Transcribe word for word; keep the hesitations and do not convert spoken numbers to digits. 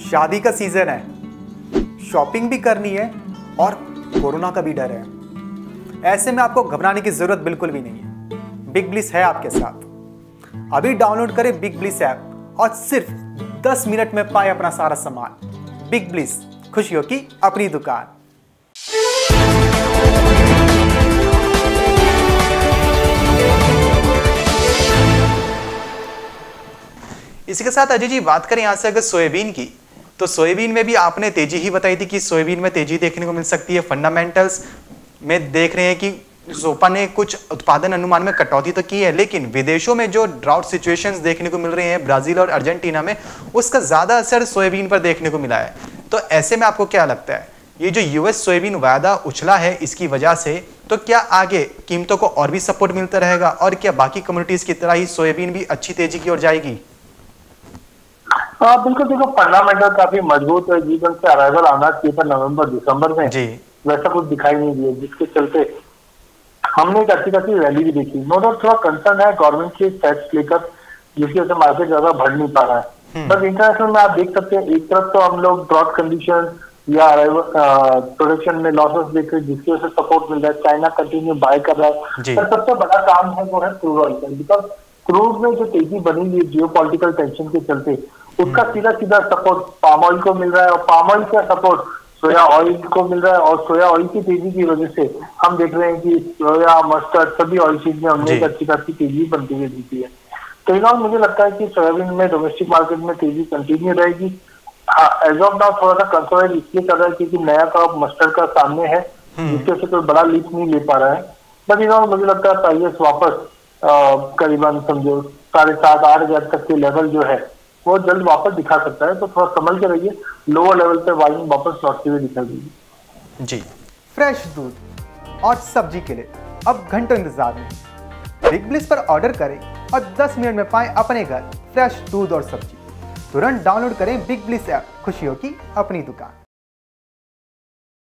शादी का सीजन है, शॉपिंग भी करनी है और कोरोना का भी डर है। ऐसे में आपको घबराने की जरूरत बिल्कुल भी नहीं है। बिग ब्लिस है आपके साथ। अभी डाउनलोड करें बिग ब्लिस ऐप और सिर्फ दस मिनट में पाए अपना सारा सामान। बिग ब्लिस, खुशियों की अपनी दुकान। इसी के साथ अजय जी बात करें यहां से अगर सोयाबीन की, तो सोयाबीन में भी आपने तेजी ही बताई थी कि सोयाबीन में तेजी देखने को मिल सकती है। फंडामेंटल्स में देख रहे हैं कि सोपा ने कुछ उत्पादन अनुमान में कटौती तो की है, लेकिन विदेशों में जो ड्राउट सिचुएशंस देखने को मिल रहे हैं ब्राजील और अर्जेंटीना में, उसका ज्यादा असर सोयाबीन पर देखने को मिला है। तो ऐसे में आपको क्या लगता है, ये जो यूएस सोयाबीन वायदा उछला है इसकी वजह से, तो क्या आगे कीमतों को और भी सपोर्ट मिलता रहेगा और क्या बाकी कम्युनिटीज की तरह ही सोयाबीन भी अच्छी तेजी की ओर जाएगी? हाँ बिल्कुल, देखो फंडामेंटल काफी मजबूत है। जीवन से अराइवल आना चाहिए था नवंबर दिसंबर में, जी वैसा कुछ दिखाई नहीं दिया, जिसके चलते हमने एक अच्छी खासी रैली भी देखी। नो डाउट थोड़ा कंसर्न है गवर्नमेंट के टैक्स लेकर, जिसकी वजह से मार्केट ज्यादा बढ़ नहीं पा रहा है। बट इंटरनेशनल में आप देख सकते हैं, एक तरफ तो हम लोग ड्रॉट कंडीशन या प्रोडक्शन में लॉसेस देख रहे हैं, जिसकी वजह से सपोर्ट मिल रहा है। चाइना कंटिन्यू बाय कर रहा है, पर सबसे बड़ा काम है वो है क्रूड ऑयल का। बिकॉज क्रूड में जो तेजी बनी हुई जियो पॉलिटिकल टेंशन के चलते, उसका सीधा सीधा सपोर्ट पाम ऑयल को मिल रहा है और पाम ऑयल का सपोर्ट सोया ऑयल को मिल रहा है। और सोया ऑयल की तेजी की वजह से हम देख रहे हैं कि सोया, मस्टर्ड, सभी ऑयल सीड में हमने एक अच्छी खासी तेजी बनती हुई दिखी है। तो इस मुझे लगता है कि सोयाबीन में डोमेस्टिक मार्केट में तेजी कंटिन्यू रहेगी। एज ऑफ नाउ थोड़ा सा कंसर्न इसलिए कर रहा है क्योंकि नया क्रॉप मस्टर्ड का सामने है, जिसके से कोई बड़ा लीप नहीं ले पा रहा है। बट इन मुझे लगता है प्राइस वापस करीबन समझो साढ़े सात आठ हजार तक के लेवल जो है वो जल्द वापस दिखा सकता है। तो थोड़ा संभल के रहिए, लोअर लेवल पे वाइन वापस लौटते हुए दिखा देगी। जी, फ्रेश दूध और सब्जी के लिए अब घंटों इंतजार नहीं। बिग ब्लिस पर ऑर्डर करें और दस मिनट में पाएं अपने घर फ्रेश दूध और सब्जी। तुरंत डाउनलोड करें बिग ब्लिस ऐप, खुशियों की अपनी दुकान।